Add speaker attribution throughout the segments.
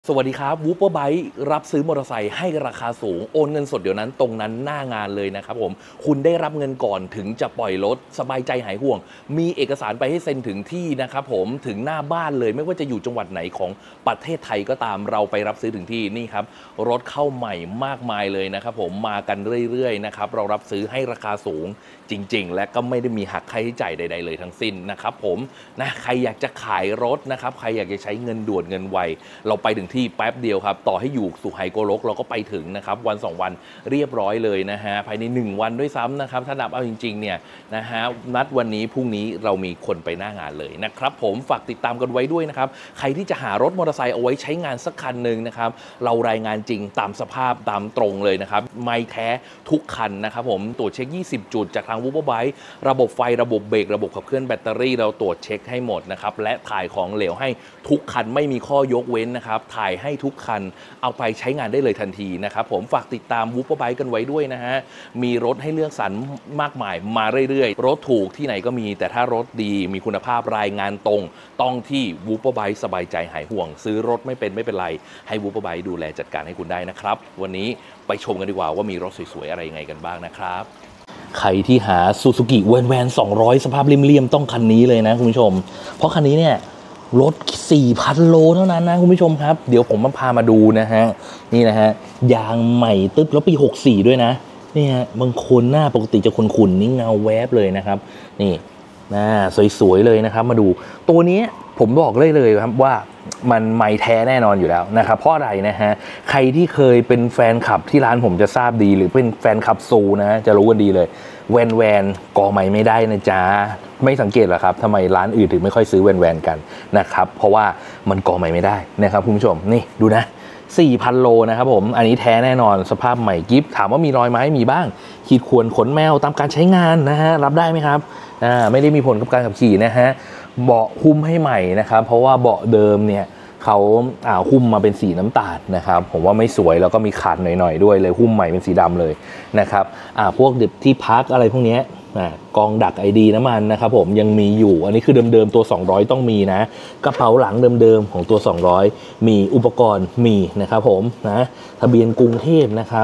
Speaker 1: สวัสดีครับวูเปอร์ไบค์รับซื้อมอเตอร์ไซค์ให้ราคาสูงโอนเงินสดเดี๋ยวนั้นตรงนั้นหน้างานเลยนะครับผมคุณได้รับเงินก่อนถึงจะปล่อยรถสบายใจหายห่วงมีเอกสารไปให้เซ็นถึงที่นะครับผมถึงหน้าบ้านเลยไม่ว่าจะอยู่จังหวัดไหนของประเทศไทยก็ตามเราไปรับซื้อถึงที่นี่ครับรถเข้าใหม่มากมายเลยนะครับผมมากันเรื่อยๆนะครับเรารับซื้อให้ราคาสูงจริงๆและก็ไม่ได้มีหักค่าใช้จ่ายใดๆเลยทั้งสิ้นนะครับผมนะใครอยากจะขายรถนะครับใครอยากจะใช้เงินด่วนเงินไวเราไปถึงที่แป๊บเดียวครับต่อให้อยู่สุไหโกลกเราก็ไปถึงนะครับวัน2วันเรียบร้อยเลยนะฮะภายใน1วันด้วยซ้ำนะครับถ้านับเอาจริงๆเนี่ยนะฮะนัดวันนี้พรุ่งนี้เรามีคนไปหน้างานเลยนะครับผมฝากติดตามกันไว้ด้วยนะครับใครที่จะหารถมอเตอร์ไซค์เอาไว้ใช้งานสักคันหนึ่งนะครับเรารายงานจริงตามสภาพตามตรงเลยนะครับไม่แท้ทุกคันนะครับผมตรวจเช็ค20จุดจากทางวูเปอร์ไบค์ระบบไฟระบบเบรกระบบขับเคลื่อนแบตเตอรี่เราตรวจเช็คให้หมดนะครับและถ่ายของเหลวให้ทุกคันไม่มีข้อยกเว้นนะครับถ่ายให้ทุกคันเอาไปใช้งานได้เลยทันทีนะครับผมฝากติดตามวูเปอร์ไบค์กันไว้ด้วยนะฮะมีรถให้เลือกสรรมากมายมาเรื่อยๆรถถูกที่ไหนก็มีแต่ถ้ารถดีมีคุณภาพรายงานตรงต้องที่วูเปอร์ไบค์สบายใจหายห่วงซื้อรถไม่เป็นไรให้วูเปอร์ไบค์ดูแลจัดการให้คุณได้นะครับวันนี้ไปชมกันดีกว่าว่ามีรถสวยๆอะไรยังไงกันบ้างนะครับใครที่หาซูซูกิแวน200สภาพเลี่ยมๆต้องคันนี้เลยนะคุณผู้ชมเพราะคันนี้เนี่ยรถ 4,000 โลเท่านั้นนะคุณผู้ชมครับเดี๋ยวผมพามาดูนะฮะนี่นะฮะยางใหม่ตึ๊บแล้วปี64ด้วยนะนี่ฮะบางคนหน้าปกติจะขุ่นๆนี่เงาแวบเลยนะครับนี่หน้าสวยๆเลยนะครับมาดูตัวนี้ผมบอกเลยครับว่ามันไม่แท้แน่นอนอยู่แล้วนะครับเพราะอะไรนะฮะใครที่เคยเป็นแฟนคลับที่ร้านผมจะทราบดีหรือเป็นแฟนคลับซูนะจะรู้กันดีเลยแวนก่อใหม่ไม่ได้นะจ๊ะไม่สังเกตหรอครับทำไมร้านอื่นถึงไม่ค่อยซื้อแวนกันนะครับเพราะว่ามันก่อใหม่ไม่ได้นะครับคุณผู้ชมนี่ดูนะ 4,000 โลนะครับผมอันนี้แท้แน่นอนสภาพใหม่กิฟถามว่ามีรอยไหมมีบ้างขีดข่วนขนแมวตามการใช้งานนะฮะรับได้ไหมครับไม่ได้มีผลกับการขับขี่นะฮะเบาะหุ้มให้ใหม่นะครับเพราะว่าเบาะเดิมเนี่ยเขาหุ้มมาเป็นสีน้ำตาลนะครับผมว่าไม่สวยแล้วก็มีขาดหน่อยๆด้วยเลยหุ้มใหม่เป็นสีดำเลยนะครับพวกเด็บที่พักอะไรพวกนี้กองดัก ID น้ำมันนะครับผมยังมีอยู่อันนี้คือเดิมๆตัว200ต้องมีนะกระเป๋าหลังเดิมๆของตัว200มีอุปกรณ์มีนะครับผมนะทะเบียนกรุงเทพนะครับ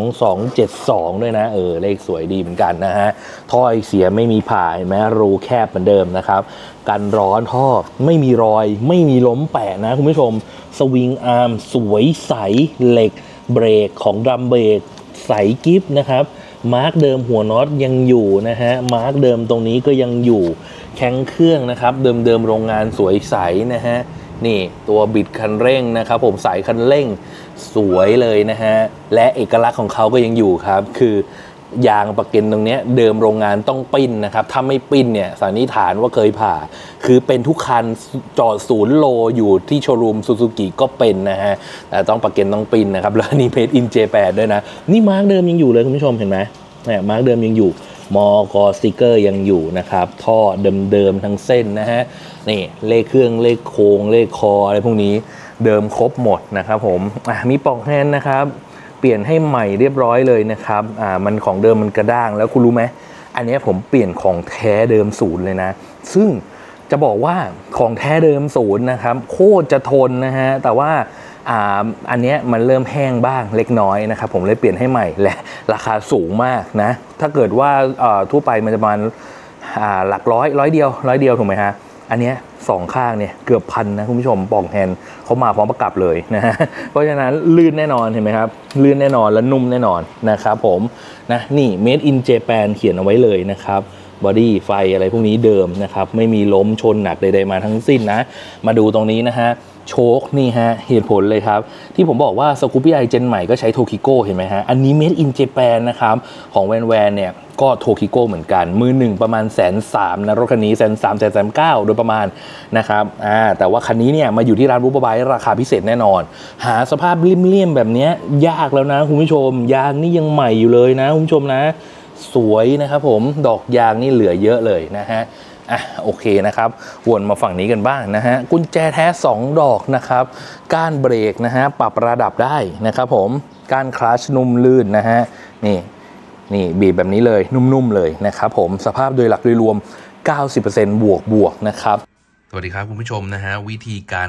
Speaker 1: 2272ด้วยนะเลขสวยดีเหมือนกันนะฮะท่อเสียไม่มีผ่าเห็นไหมรูแคบเหมือนเดิมนะครับกันร้อนท่อไม่มีรอยไม่มีล้มแปะนะคุณผู้ชมสวิงอาร์มสวยใสเหล็กเบรกของดรัมเบรกใสกิฟนะครับมาร์กเดิมหัวน็อตยังอยู่นะฮะมาร์กเดิมตรงนี้ก็ยังอยู่แข็งเครื่องนะครับเดิมโรงงานสวยใสนะฮะนี่ตัวบิดคันเร่งนะครับผมสายคันเร่งสวยเลยนะฮะและเอกลักษณ์ของเขาก็ยังอยู่ครับคือยางประเก็นตรงนี้เดิมโรงงานต้องปิ้นนะครับถ้าไม่ปิ้นเนี่ยสันนิษฐานว่าเคยผ่าคือเป็นทุกคันจอด0 โลอยู่ที่โชว์รูมซูซูกิก็เป็นนะฮะแต่ต้องประเก็นต้องปิ้นนะครับแล้วนี่เพจอินเจแปดด้วยนะนี่มาร์กเดิมยังอยู่เลยคุณผู้ชมเห็นไหมเนี่ยมาร์กเดิมยังอยู่มกสติกเกอร์ยังอยู่นะครับท่อเดิมทั้งเส้นนะฮะนี่เลขเครื่องเลขโครงเลขคออะไรพวกนี้เดิมครบหมดนะครับผมมีปลอกแฮนด์นะครับเปลี่ยนให้ใหม่เรียบร้อยเลยนะครับมันของเดิมมันกระด้างแล้วคุณรู้ไหมอันนี้ผมเปลี่ยนของแท้เดิมศูนย์เลยนะซึ่งจะบอกว่าของแท้เดิมศูนย์นะครับโคตรจะทนนะฮะแต่ว่าอันนี้มันเริ่มแห้งบ้างเล็กน้อยนะครับผมเลยเปลี่ยนให้ใหม่และราคาสูงมากนะถ้าเกิดว่าทั่วไปมันจะประมาณหลักร้อยเดียวถูกไหมฮะอันนี้2ข้างเนี่ยเกือบพันนะคุณผู้ชมปล่องแฮนด์เขามาพร้อมประกับเลยนะฮะเพราะฉะนั้นลื่นแน่นอนเห็นไหมครับลื่นแน่นอนและนุ่มแน่นอนนะครับผมนะนี่ Made in Japan เขียนเอาไว้เลยนะครับบอดี้ไฟอะไรพวกนี้เดิมนะครับไม่มีล้มชนหนักใดๆมาทั้งสิ้นนะมาดูตรงนี้นะฮะโชคนี่ฮะเหตุผลเลยครับที่ผมบอกว่าสกูปปี้ไอเจนใหม่ก็ใช้โทคิโก้เห็นไหมฮะอันนี้ Made in Japan นะครับของแวนเนี่ยก็โทคิโก้เหมือนกันมือหนึ่งประมาณ130,000นะรถคันนี้130,000 โดยประมาณนะครับแต่ว่าคันนี้เนี่ยมาอยู่ที่ร้านวูเปอร์ไบค์ราคาพิเศษแน่นอนหาสภาพเลี่ยมๆแบบนี้ยากแล้วนะคุณผู้ชมยางนี่ยังใหม่อยู่เลยนะคุณผู้ชมนะสวยนะครับผมดอกยางนี่เหลือเยอะเลยนะฮะโอเคนะครับวนมาฝั่งนี้กันบ้างนะฮะกุญแจแท้2 ดอกนะครับก้านเบรกนะฮะปรับระดับได้นะครับผมก้านคลัตช์นุ่มลื่นนะฮะนี่บีบแบบนี้เลยนุ่มๆเลยนะครับผมสภาพโดยหลักโดยรวม 90% บวกนะครับสวัสดีครับคุณผู้ชมนะฮะวิธีการ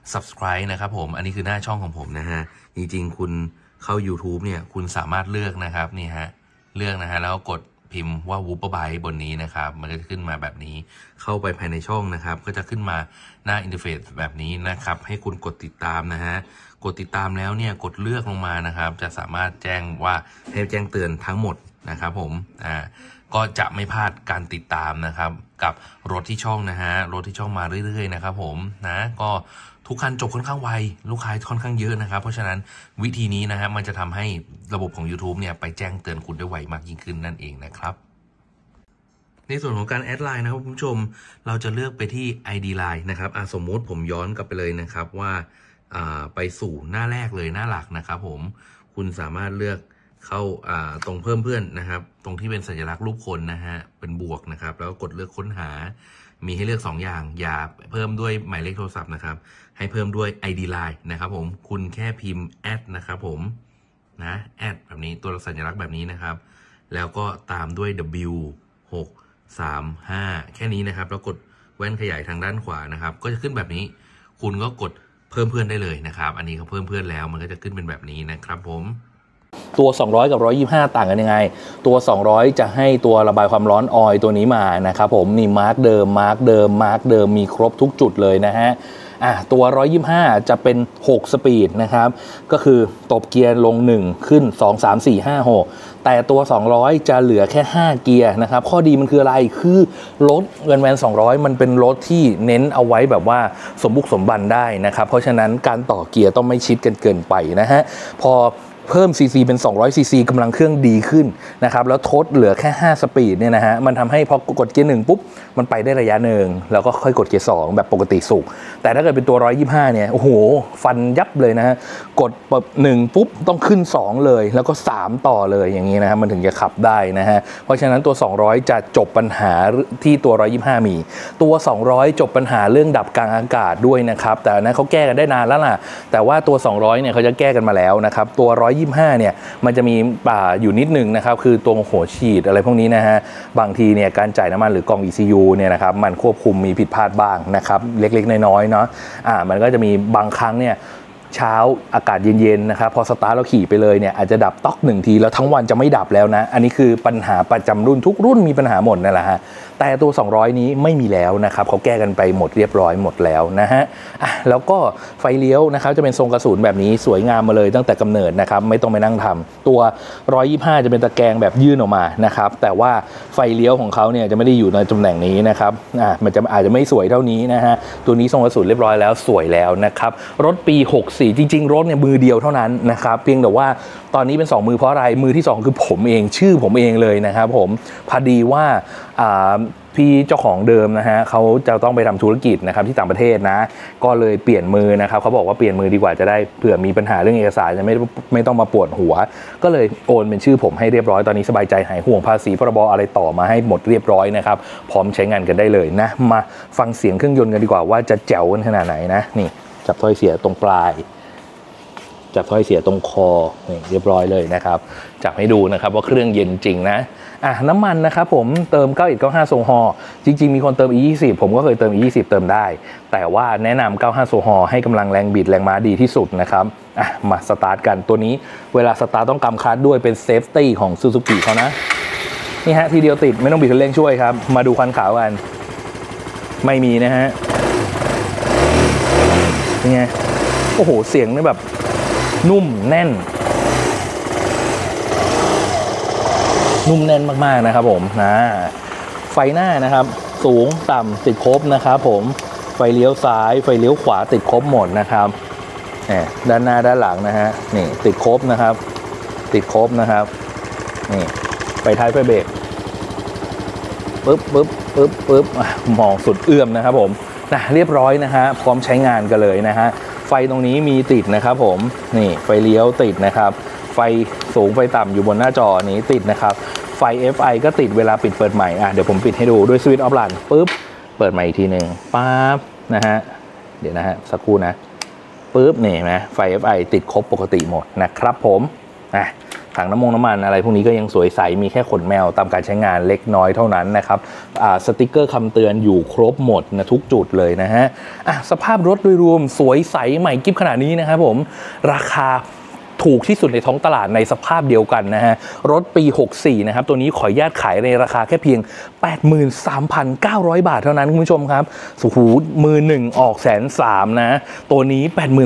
Speaker 1: subscribe นะครับผมอันนี้คือหน้าช่องของผมนะฮะจริงๆคุณเข้า YouTube เนี่ยคุณสามารถเลือกนะครับนี่ฮะเลือกนะฮะแล้วกดพิมพ์ว่า Whopperbyte บนนี้นะครับมันก็จะขึ้นมาแบบนี้เข้าไปภายในช่องนะครับก็จะขึ้นมาหน้าอินเทอร์เฟซแบบนี้นะครับให้คุณกดติดตามนะฮะกดติดตามแล้วเนี่ยกดเลือกลงมานะครับจะสามารถแจ้งว่าให้แจ้งเตือนทั้งหมดนะครับผมก็จะไม่พลาดการติดตามนะครับกับรถที่ช่องนะฮะรถที่ช่องมาเรื่อยๆนะครับผมนะก็ทุกคันจบค่อนข้างไวลูกค้าค่อนข้างเยอะนะครับเพราะฉะนั้นวิธีนี้นะฮะมันจะทำให้ระบบของ YouTube เนี่ยไปแจ้งเตือนคุณได้ไวมากยิ่งขึ้นนั่นเองนะครับในส่วนของการแอดไลน์นะครับคุณผู้ชมเราจะเลือกไปที่ ID Line นะครับสมมุติผมย้อนกลับไปเลยนะครับว่าไปสู่หน้าแรกเลยหน้าหลักนะครับผมคุณสามารถเลือกเข้าตรงเพิ่มเพื่อนนะครับตรงที่เป็นสัญลักษณ์รูปคนนะฮะเป็นบวกนะครับแล้วก็กดเลือกค้นหามีให้เลือก2อย่างอย่าเพิ่มด้วยหมายเลขโทรศัพท์นะครับให้เพิ่มด้วย ID Line นะครับผมคุณแค่พิมพ์แอดนะครับผมนะแอดแบบนี้ตัวสัญลักษณ์แบบนี้นะครับแล้วก็ตามด้วย W635 แค่นี้นะครับแล้วกดแว่นขยายทางด้านขวานะครับก็จะขึ้นแบบนี้คุณก็กดเพิ่มเพื่อนได้เลยนะครับอันนี้เขาเพิ่มเพื่อนแล้วมันก็จะขึ้นเป็นแบบนี้นะครับผมตัว200กับ125ต่างกันยังไงตัว200จะให้ตัวระบายความร้อนออยล์ตัวนี้มานะครับผมนี่มาร์กเดิมมีครบทุกจุดเลยนะฮะตัว125จะเป็น6สปีดนะครับก็คือตบเกียร์ลง1ขึ้น2 3 4 5 6แต่ตัว200จะเหลือแค่5เกียร์นะครับข้อดีมันคืออะไรคือรถแวน200มันเป็นรถที่เน้นเอาไว้แบบว่าสมบุกสมบันได้นะครับเพราะฉะนั้นการต่อเกียร์ต้องไม่ชิดกันเกินไปนะฮะพอเพิ่มซีซีเป็น200ซีซีกำลังเครื่องดีขึ้นนะครับแล้วทดเหลือแค่5สปีดเนี่ยนะฮะมันทำให้พอกดเกียร์1ปุ๊บมันไปได้ระยะหนึ่งแล้วก็ค่อยกดเกียร์2แบบปกติสุกแต่ถ้าเกิดเป็นตัว125เนี่ยโอ้โหฟันยับเลยนะฮะกด1ปุ๊บต้องขึ้น2เลยแล้วก็3ต่อเลยอย่างนี้นะฮะมันถึงจะขับได้นะฮะเพราะฉะนั้นตัว200จะจบปัญหาที่ตัว125มีตัว200จบปัญหาเรื่องดับกลางอากาศด้วยนะครับแต่นั้นเขาแก้กันได้นานแล้วล่ะแต่ว่าตัว200เนี่ยเขาจะแก้กันมาแล้วนะครับตัว125เนี่ยมันจะมีอยู่นิดนึงนะครับคือตัวหัวฉีดอะไรพวกนี้นะฮะบางทีเนี่ยการจ่ายน้ำมันหรือกล่อง ECU เนี่ยนะครับมันควบคุมมีผิดพลาดบ้างนะครับเล็กๆน้อยๆเนาะมันก็จะมีบางครั้งเนี่ยเช้าอากาศเย็นๆนะครับพอสตาร์ทแล้วขี่ไปเลยเนี่ยอาจจะดับต๊อก1ทีแล้วทั้งวันจะไม่ดับแล้วนะอันนี้คือปัญหาประจำรุ่นทุกรุ่นมีปัญหาหมดนั่นแหละฮะแต่ตัว200นี้ไม่มีแล้วนะครับเขาแก้กันไปหมดเรียบร้อยหมดแล้วนะฮะแล้วก็ไฟเลี้ยวนะครับจะเป็นทรงกระสุนแบบนี้สวยงามมาเลยตั้งแต่กำเนิดนะครับไม่ต้องไปนั่งทำตัว125จะเป็นตะแกรงแบบยื่นออกมานะครับแต่ว่าไฟเลี้ยวของเขาเนี่ยจะไม่ได้อยู่ในตำแหน่งนี้นะครับมันจะอาจจะไม่สวยเท่านี้นะฮะตัวนี้ทรงกระสุนเรียบร้อยแล้วสวยแล้วนะครับรถปี64จริงๆรถเนี่ยมือเดียวเท่านั้นนะครับเพียงแต่ว่าตอนนี้เป็น2มือเพราะอะไรมือที่2คือผมเองชื่อผมเองเลยนะครับผมพอดีว่าพี่เจ้าของเดิมนะฮะเขาจะต้องไปทำธุรกิจนะครับที่ต่างประเทศนะก็เลยเปลี่ยนมือนะครับเขาบอกว่าเปลี่ยนมือดีกว่าจะได้เผื่อมีปัญหาเรื่องเอกสารจะไม่ต้องมาปวดหัวก็เลยโอนเป็นชื่อผมให้เรียบร้อยตอนนี้สบายใจหายห่วงภาษีพรบอะไรต่อมาให้หมดเรียบร้อยนะครับพร้อมใช้งานกันได้เลยนะมาฟังเสียงเครื่องยนต์กันดีกว่าว่าจะแจ๋วกันขนาดไหนนะนี่จับถ้อยเสียตรงปลายจับถ้อยเสียตรงคอนี่เรียบร้อยเลยนะครับจับให้ดูนะครับว่าเครื่องเย็นจริงนะน้ำมันนะครับผมเติม9195โซฮอล์จริงๆมีคนเติม E20 ผมก็เคยเติม E20 เติมได้แต่ว่าแนะนำ95โซฮอล์ให้กำลังแรงบิดแรงม้าดีที่สุดนะครับมาสตาร์ทกันตัวนี้เวลาสตาร์ทต้องกำคลัตช์ด้วยเป็นเซฟตี้ของ Suzuki เขานะนี่ฮะทีเดียวติดไม่ต้องบิดคันเร่งช่วยครับมาดูควันขาวกันไม่มีนะฮะนี่ไงโอ้โหเสียงนี่แบบนุ่มแน่นมากๆนะครับผมไฟหน้านะครับสูงต่ำติดครบนะครับผมไฟเลี้ยวซ้ายไฟเลี้ยวขวาติดครบหมดนะครับด้านหน้าด้านหลังนะฮะนี่ติดครบนะครับติดครบนะครับนี่ไฟท้ายไฟเบรกปึ๊บมองสุดเอื้อมนะครับผมเรียบร้อยนะฮะพร้อมใช้งานกันเลยนะฮะไฟตรงนี้มีติดนะครับผมนี่ไฟเลี้ยวติดนะครับไฟสูงไฟต่ำอยู่บนหน้าจอนี้ติดนะครับไฟ FI ก็ติดเวลาปิดเปิดใหม่เดี๋ยวผมปิดให้ดูด้วยสวิตช์ออฟรันปึ๊บเปิดใหม่อีกทีหนึ่งปั๊บนะฮะเดี๋ยวนะฮะสักครู่นะปึ๊บนี่นะไฟ FI ติดครบปกติหมดนะครับผมถังน้ำมันอะไรพวกนี้ก็ยังสวยใสมีแค่ขนแมวตามการใช้งานเล็กน้อยเท่านั้นนะครับสติกเกอร์คำเตือนอยู่ครบหมดนะทุกจุดเลยนะฮะสภาพรถโดยรวมสวยใสใหม่กิ๊บขนาดนี้นะครับผมราคาถูกที่สุดในท้องตลาดในสภาพเดียวกันนะฮะรถปี64นะครับตัวนี้ขออนุญาตขายในราคาแค่เพียง 83,900 บาทเท่านั้นคุณผู้ชมครับโอ้โหมือหนึ่งออก130,000นะตัวนี้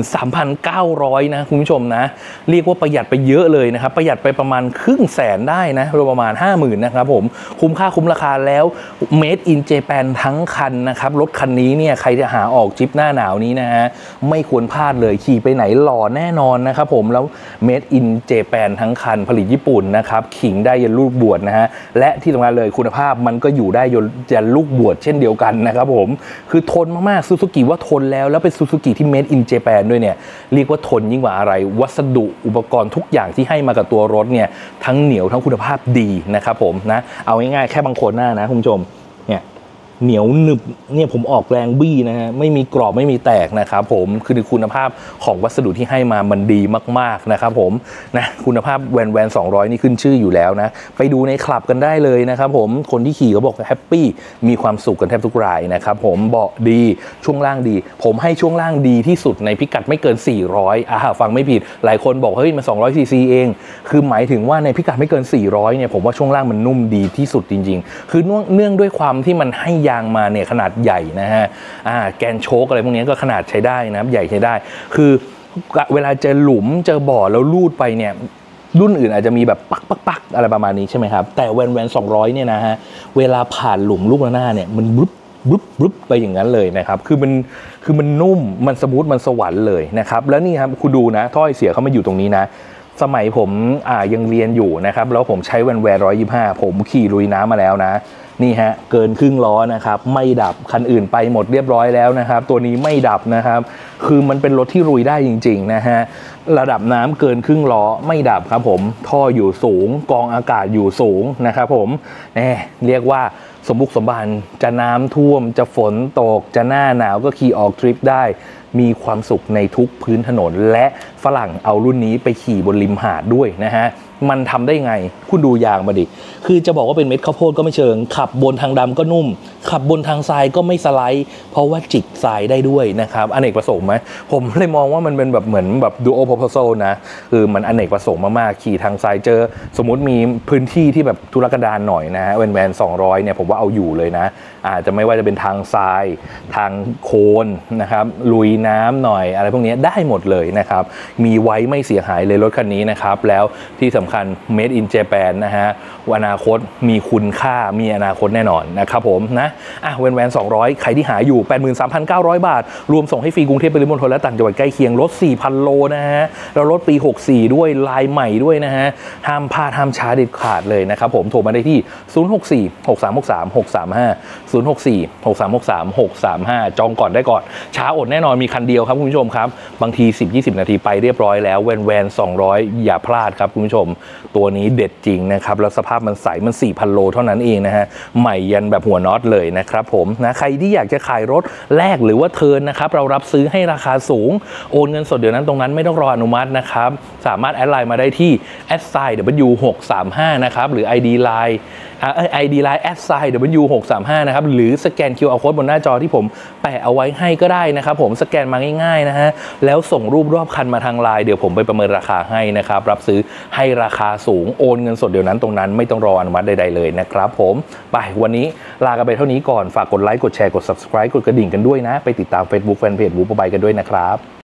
Speaker 1: 83,900 นะคุณผู้ชมนะเรียกว่าประหยัดไปเยอะเลยนะครับประหยัดไปประมาณ100,000ได้นะประมาณ 50,000 นะครับผมคุ้มค่าคุ้มราคาแล้ว Made in Japan ทั้งคันนะครับรถคันนี้เนี่ยใครจะหาออกทริปหน้าหนาวนี้นะฮะไม่ควรพลาดเลยขี่ไปไหนหล่อแน่นอนนะครับผมแล้วMade in Japan ทั้งคันผลิตญี่ปุ่นนะครับขิงได้ยันลูกบวชนะฮะและที่สำคัญเลยคุณภาพมันก็อยู่ได้ยันลูกบวชเช่นเดียวกันนะครับผมคือทนมากๆซูซูกิว่าทนแล้วเป็นซูซูกิที่ Made in Japan ด้วยเนี่ยเรียกว่าทนยิ่งกว่าอะไรวัสดุอุปกรณ์ทุกอย่างที่ให้มากับตัวรถเนี่ยทั้งเหนียวทั้งคุณภาพดีนะครับผมนะเอาง่ายๆแค่บางคนหน้านะคุณผู้ชมเนี่ยเหนียวหนึบเนี่ยผมออกแรงบี้นะฮะไม่มีกรอบไม่มีแตกนะครับผมคือคุณภาพของวัสดุที่ให้มามันดีมากๆนะครับผมนะคุณภาพแวน200นี่ขึ้นชื่ออยู่แล้วนะไปดูในคลับกันได้เลยนะครับผมคนที่ขี่เขาบอกแฮปปี้มีความสุขกันแทบทุกรายนะครับผมเบาะดีช่วงล่างดีผมให้ช่วงล่างดีที่สุดในพิกัดไม่เกิน400ฟังไม่ผิดหลายคนบอกเฮ้ยมัน200ซีซีเองคือหมายถึงว่าในพิกัดไม่เกิน400เนี่ยผมว่าช่วงล่างมันนุ่มดีที่สุดจริงๆคือเนื่องด้วยความที่มันให้ยางมาเนี่ยขนาดใหญ่นะฮะแกนโชคอะไรพวกนี้ก็ขนาดใช้ได้นะใหญ่ใช้ได้คือเวลาเจอหลุมเจอบ่อแล้วลูดไปเนี่ยรุ่นอื่นอาจจะมีแบบปักอะไรประมาณนี้ใช่ไหมครับแต่แวน200เนี่ยนะฮะเวลาผ่านหลุมลูกระนาดเนี่ยมันบลุ๊บไปอย่างนั้นเลยนะครับคือมันนุ่มมันสมูทมันสวรรค์เลยนะครับแล้วนี่ครับคุณดูนะถ้อยเสียเขามาอยู่ตรงนี้นะสมัยผมยังเรียนอยู่นะครับแล้วผมใช้แวน125ผมขี่ลุยน้ำมาแล้วนะนี่ฮะเกินครึ่งล้อนะครับไม่ดับคันอื่นไปหมดเรียบร้อยแล้วนะครับตัวนี้ไม่ดับนะครับคือมันเป็นรถที่ลุยได้จริงๆนะฮะระดับน้ำเกินครึ่งล้อไม่ดับครับผมท่ออยู่สูงกองอากาศอยู่สูงนะครับผมเรียกว่าสมบุกสมบันจะน้ำท่วมจะฝนตกจะหน้าหนาวก็ขี่ออกทริปได้มีความสุขในทุกพื้นถนนและฝรั่งเอารุ่นนี้ไปขี่บนริมหาดด้วยนะฮะมันทำได้ไงคุณดูยางมาดิคือจะบอกว่าเป็นเม็ดข้าวโพดก็ไม่เชิงขับบนทางดำก็นุ่มขับบนทางทรายก็ไม่สไลด์เพราะว่าจิกทรายได้ด้วยนะครับอเนกประสงค์ไหมผมเลยมองว่ามันเป็นแบบเหมือนแบบดูโอ proposal นะคือมันอเนกประสงค์มากๆขี่ทางทรายเจอสมมุติมีพื้นที่ที่แบบทุรกันดารหน่อยนะฮะแวน200เนี่ยผมว่าเอาอยู่เลยนะอาจจะไม่ว่าจะเป็นทางทรายทางโคลนนะครับลุยน้ำหน่อยอะไรพวกนี้ได้หมดเลยนะครับมีไว้ไม่เสียหายเลยรถคันนี้นะครับแล้วที่สำคัญ Made in Japan นะฮะอนาคตมีคุณค่ามีอนาคตแน่นอนนะครับผมนะแวน200ใครที่หาอยู่ 83,900 บาทรวมส่งให้ฟรีกรุงเทพปริมณฑลและต่างจังหวัดใกล้เคียงรถ 4,000 โลนะฮะแล้วรถปี64ด้วยลายใหม่ด้วยนะฮะห้ามพลาดห้ามช้าเด็ดขาดเลยนะครับผมโทรมาได้ที่064-6363-635 064-6363-635จองก่อนได้ก่อนช้าอดแน่นอนมีคันเดียวครับคุณผู้ชมครับบางที 10-20 นาทีไปเรียบร้อยแล้วแวน200อย่าพลาดครับคุณผู้ชมตัวนี้เด็ดจริงนะครับแล้วสภาพมันใสมัน 4,000 โลเท่านั้นเองนะฮะใหม่ยันแบบหัวน็อตเลยนะครับผมนะใครที่อยากจะขายรถแลกหรือว่าเทิร์นนะครับเรารับซื้อให้ราคาสูงโอนเงินสดเดี๋ยวนั้นตรงนั้นไม่ต้องรออนุมัตินะครับสามารถแอดไลน์มาได้ที่ @w635 นะครับหรือ ID Line ID Line @w635 นะครับหรือสแกน QR Code บนหน้าจอที่ผมแปะเอาไว้ให้ก็ได้นะครับผมสแกนมาง่ายๆนะฮะแล้วส่งรูปรอบคันมาทางไลน์เดี๋ยวผมไปประเมินราคาให้นะครับรับซื้อให้ราคาสูงโอนเงินสดเดี๋ยวนั้นตรงนั้นไม่ต้องรออนุมัติใดๆเลยนะครับผมไปวันนี้ลากันไปเท่านี้ก่อนฝากกดไลค์กดแชร์กด Subscribe กดกระดิ่งกันด้วยนะไปติดตาม Facebook Fanpage วูบายกันด้วยนะครับ